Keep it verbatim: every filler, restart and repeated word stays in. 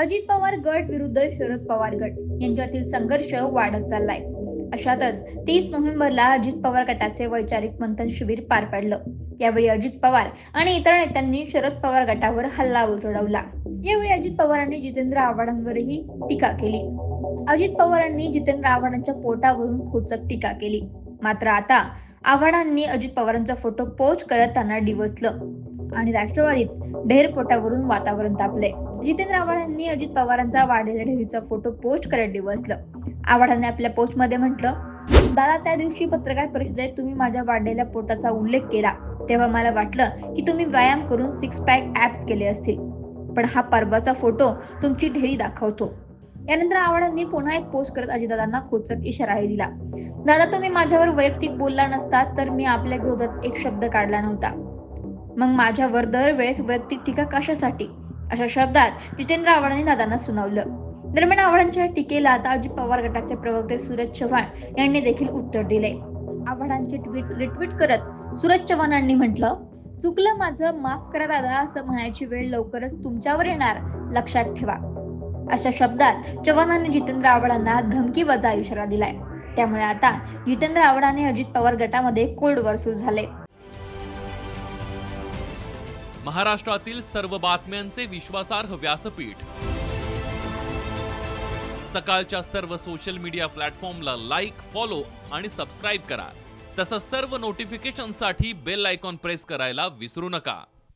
अजित पवार गट विरुद्ध शरद पवार गट यांच्यातील संघर्ष वाढत चाललाय। अशातच तीस नोव्हेंबरला अजित पवार गटाचे वैचारिक मंथन शिबिर पार पडलं। यावेळी अजित पवार आणि इतर नेत्यांनी शरद पवार गटावर हल्लाबोल चढवला। यावेळी अजित पवारांनी जितेंद्र आव्हाडांवरही टीका केली। अजित पवारांनी जितेंद्र आव्हाडांच्या पोटावरून खोचक टीका केली। मात्र आता आव्हाडांनी अजित पवारांचा फोटो पोस्ट करत त्यांना डिवचलं आणि राष्ट्रवादीत ढेरपोटावरून वातावरण तापले। जितेंद्र आव्हाडांनी अजित पवारांचा वाढलेल्या ढेरीचा फोटो पोस्ट करत डिवचलं। आव्हाडांनी आपल्या पोस्ट मध्ये म्हटलं, दादा, त्या दिवशी पत्रकार परिषदेत तुम्ही माझ्या वाढलेल्या पोटाचा उल्लेख केला तेव्हा मला वाटलं की तुम्ही व्यायाम करून सिक्स पॅक ॲप्स केले असतील, पण हा परवाचा फोटो तुमची ढेरी दाखवतो। यानंतर आव्हाडांनी पुन्हा एक पोस्ट करत अजितदादांना खोचक इशाराही दिला। दादा, तुम्ही माझ्यावर वैयक्तिक बोलला नसतात तर मी आपल्या विरोधात एक शब्द काढला नव्हता, मग माझ्यावर दरवेळेस वैयक्तिक टीका कशासाठी, अशा शब्दात जितेंद्र आव्हाडांनी दादांना सुनावलं। दरम्यान आव्हाडांच्या टीकेला आता अजित पवार गटाचे प्रवक्ते सूरज चव्हाण यांनी देखील उत्तर दिले। आव्हाडांचे ट्विट रिट्विट करत सूरज चव्हाणांनी म्हटलं, चुकलं माझं, माफ करा दादा, असं म्हणायची वेळ लवकरच तुमच्यावर येणार, लक्षात ठेवा। अशा शब्दात चव्हाणांनी जितेंद्र आव्हाडांना धमकी वजा इशारा दिलाय। त्यामुळे आता जितेंद्र आव्हाड आणि अजित पवार गटामध्ये कोल्ड वॉर सुरू झाले। महाराष्ट्रातील सर्व बातम्यांचे विश्वासार्ह व्यासपीठ, सकाळच्या सर्व सोशल मीडिया प्लॅटफॉर्मला लाईक, फॉलो आणि सबस्क्राईब करा। तसंच सर्व नोटिफिकेशनसाठी बेल आयकॉन प्रेस करायला विसरू नका।